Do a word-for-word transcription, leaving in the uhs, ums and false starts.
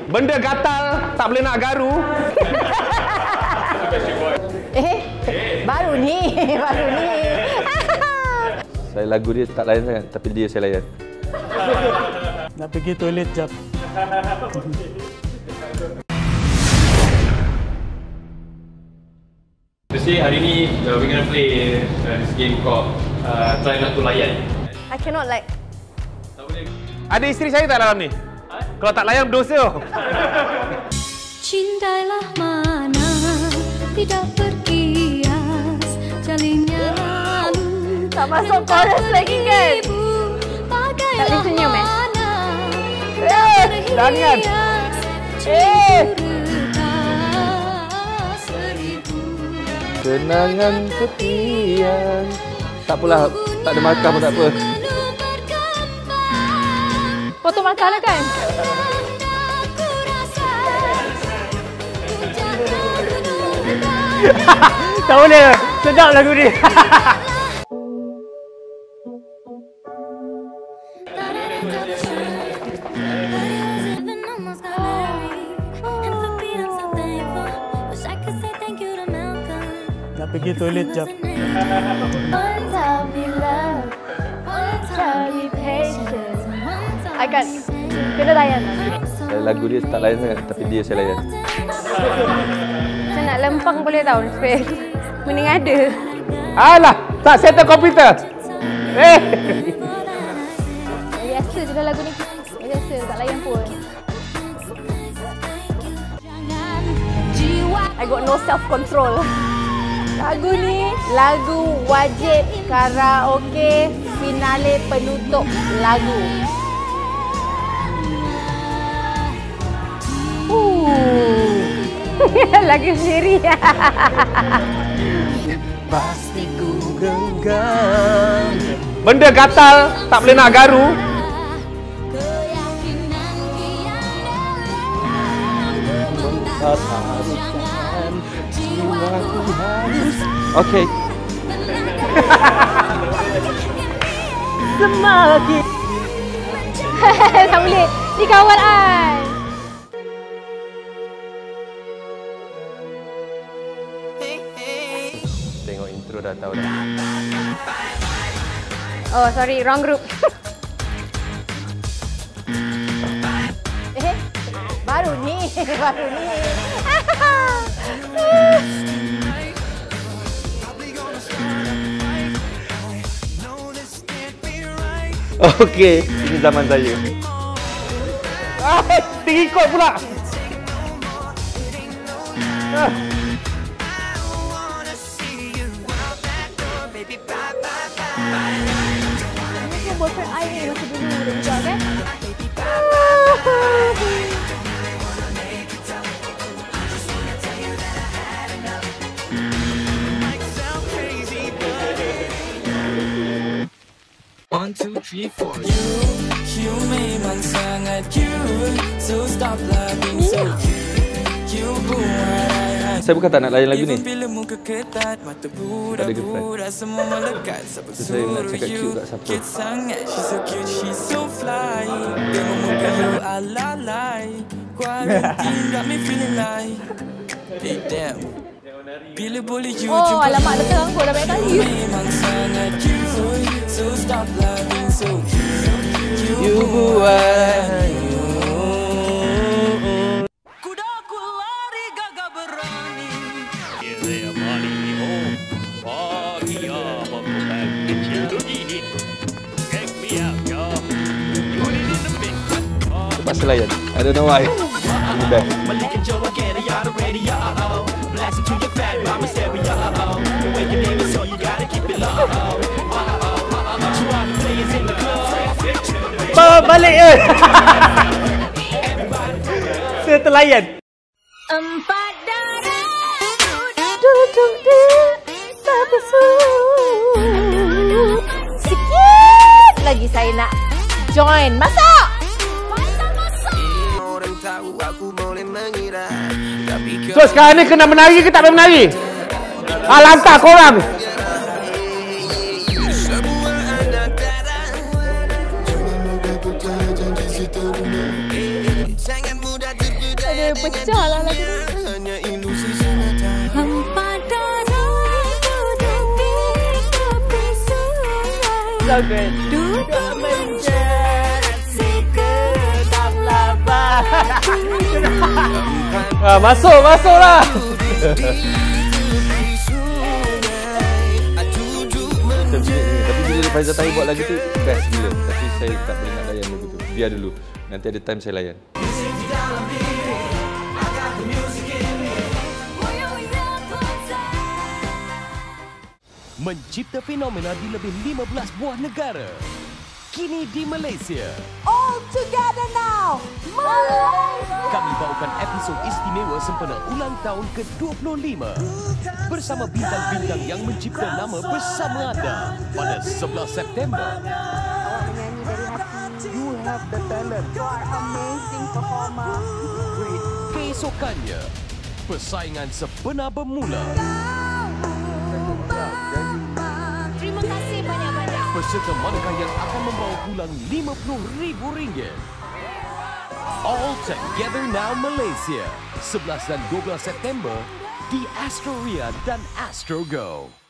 Benda gatal, tak boleh nak garu. Eh, baru ni, baru ni. Saya lagu dia tak layan sangat, tapi dia saya layan. Nak pergi toilet jap. Jadi hari ni uh, we're gonna play uh, this game called uh, Try Not to Layan. I cannot like. Tak boleh. Ada isteri saya tak dalam ni? Ha? Kalau tak layan berdosa. Cintailah mana tidak berkias, jalinnya lalu. Tak masuk chorus lagi kan? Tak boleh senyum eh? Eh, jangan. Eh. Kenangan tepian. Tak apalah, tak ada markah pun tak apa. Foto markah lah kan? Tak boleh. Sedap lagu ni. Nak pergi toilet jap. I kan kena layan lah. Saya lagu dia tak layan sangat, tapi dia saya layan. Saya nak lempang boleh tahu. Mending ada. Alah, tak settle komputer. Eh. Biasa je dah lagu ni. Biasa, tak layan pun. I got no self control. Lagu ni lagu wajib karaoke finale penutup lagu. Uh. Lagu sendiri. Pasti ku genggam. Benda gatal, tak boleh nak garu. Mengharuskan jiwaku harus. Okey. Semakin. Tak boleh. Dikawal ai. Tengok intro dah tahu dah. Oh, sorry, wrong group. Eh, baru ni, baru ni. Okey, ini zaman saya. Ah, tinggi kot pula. Ah. Ini boyfriend I ni masa dulu dia juga kan? One, two, three, four. You, you memang sangat cute. So stop loving so cute. You buat Saya bukan tak nak layan lagu ni. bila muka ketat, mata Tak ada budak-budak semua melekat. Siapa So, saya nak suruh cakap you cute kat siapa? cute sangat. She's so cute, she's so fly. Tengok muka you alalai. Quarantine got me feeling like, hey damn, bila boleh you Oh, jumpa alamak, dah terangkut dah banyak kali. memang sangat cute. So stop loving so cute. You buat Kudaku lari gagah berani. terpaksa layan. I don't know why. Mudah. Bawa balik eh. Saya terlayan. Empat darah duduk di tepisu. Sikit lagi saya nak join. Masuk! So sekarang ni kena menari ke tak boleh menari? Ah, lantak korang. Sangat mudah terjadi. dia pecah lah lagu ni. Hanya ilusi semata. Hampa darahku di tepi sungai. So good. Duduk Menjerat si kedap labah. Ah, masuk, masuklah. Tapi bila Faizal Tahir buat lagu tu best gila. Tapi saya tak boleh nak layan lagu tu. Biar dulu. Nanti ada time saya layan. Mencipta fenomena di lebih lima belas buah negara. Kini di Malaysia. All together now, Malaysia. Kami bawakan episod istimewa sempena ulang tahun ke dua puluh lima bersama bintang-bintang yang mencipta nama bersama anda pada sebelas September. Awak menyanyi dari hati. You have the talent. You are amazing performer. Great. Keesokannya, persaingan sebenar bermula. Terima kasih banyak-banyak. Peserta manakah yang akan membawa pulang lima puluh ribu ringgit? All Together Now Malaysia, sebelas dan dua belas September di Astroria dan Astro Go.